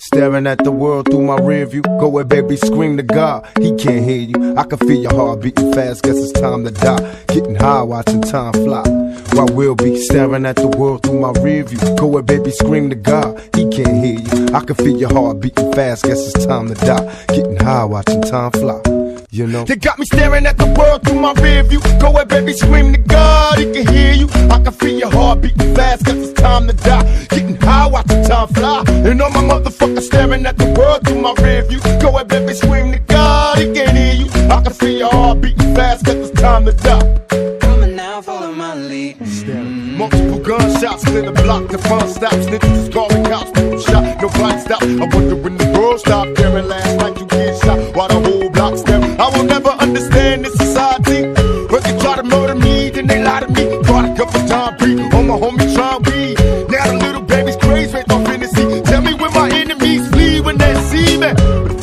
Staring at the world through my rear view. Go where baby, scream to God, he can't hear you. I can feel your heart beating fast, guess it's time to die. Getting high, watching time fly. While we'll be staring at the world through my rear view. Go where baby, scream to God, he can't hear you. I can feel your heart beating fast, guess it's time to die. Getting high, watching time fly. You know, they got me staring at the world through my rear view. Go where baby, scream to God, he can hear you. I can feel your heart beating fast, cause it's time to die. Getting high, watching time fly. And all my motherfuckers staring at the world through my rear view. Go where baby, scream to God, he can hear you. I can feel your heart beating fast, cause it's time to die. Coming now, follow my lead. Multiple gunshots, clear the block, the front stops. Snitches calling cops, people shot, nobody stop. I wonder when the world stopped staring. Last night you get shot while the whole block stare. I will never understand this society. When they try to murder me, then they lie to me. Caught a couple times, breathe on my homie trying weed. Now the little baby's crazy, raised off Hennessy. Tell me when my enemies flee when they see me.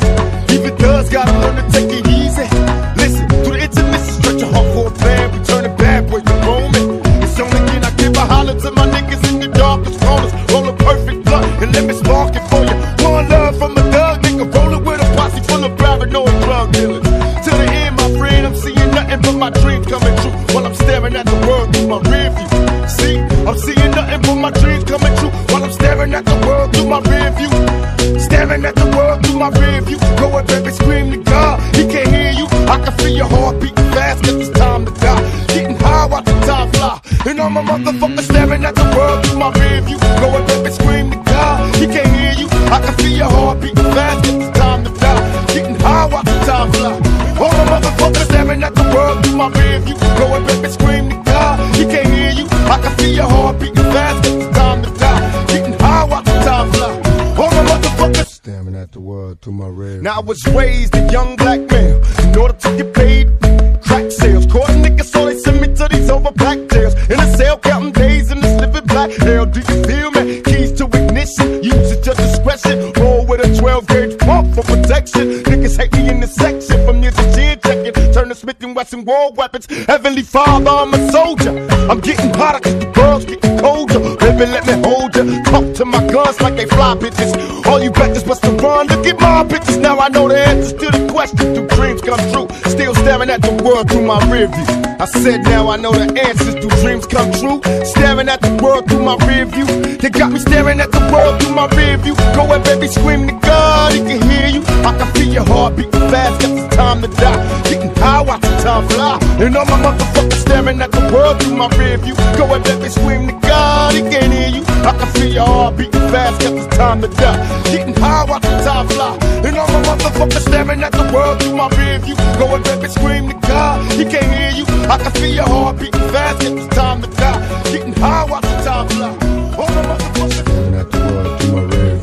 If it does, gotta learn to take it easy. Listen to the intermission, stretch your heart for a plan. We turn it bad boy, you roaming. It's only again I give a holler to my niggas in the darkest corners. Roll a perfect blunt and let me spark it for you. One love from a thug nigga, rolling with a posse full of paranoid drug dealers. Till the end, my friend, I'm seeing nothing but my dreams coming true. While I'm staring at the world through my rear view. See, I'm seeing nothing but my dreams coming true. While I'm staring at the world through my rear view. Staring at the world through my rear view. Go and baby, scream to God, he can't hear you. I can feel your heart beating fast, cause it's time to die. Getting high, watching time fly. And all my motherfuckers staring at the world through my rear view. Go and baby, scream to God, he can't hear you. I can feel your heart beating fast, cause it's time to die. Getting high, watching time fly. All my motherfuckers staring at the world through my rear view. Go and baby, scream to God, he can't hear you. I can feel your heart beating fast, cause it's time to die. Getting high, watching time fly. All my motherfuckers staring at the world through my rear view. Now I was raised a young black male. In order to get paid, crack sales. Caught niggas, so they send me to these over black jails. In a cell, counting days in this living black hell. Do you feel me? Keys to ignition, use at your discretion. Roll with a 12-gauge pump for protection. Niggas hate me in the section from year to chin checking. Turn to Smith & Wesson war weapons. Heavenly Father, I'm a soldier. I'm getting hotter cause the world's getting colder. Baby, let me hold you. Talk to my guns like they fly bitches. All you bitches must have run to get my bitches. Now I know the answers to the question. Do dreams come true? Still staring at the world through my rear view. I said now I know the answers. Do dreams come true? Staring at the world through my rear view. They got me staring at the world through my rear view. Go and baby, scream to God, he can hear you. I can feel your heart beating fast, cause it's time to die. Getting high, watching time fly. And all my motherfuckers staring at the world through my rear view. Go and baby, scream to God, he can't hear you. I can feel your heart beating fast, cause it's time to die. Getting high, watching time fly. And all my motherfuckers staring at the world through my rear view. Go and baby, scream to God, he can't hear you. I can feel your heart beating fast, cause it's time to die. Getting high, watching time fly. All my motherfuckers staring at the world through my rear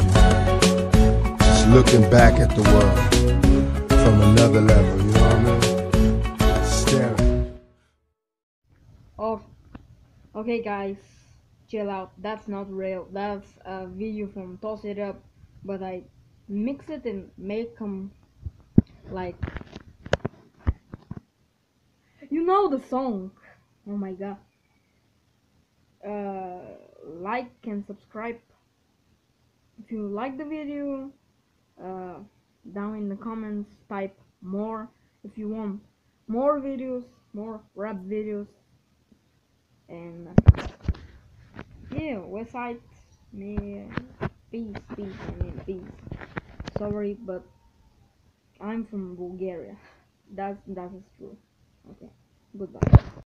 view. Just looking back at the world from another level, you know what I mean? Staring. Oh, okay guys, chill out. That's not real. That's a video from Toss It Up, but I mix it and make them like, you know the song. Oh my god. Like and subscribe if you like the video. Down in the comments type more if you want more videos, more rap videos. And yeah, website me peace, I mean peace. Sorry, but I'm from Bulgaria. That is true. Okay, goodbye.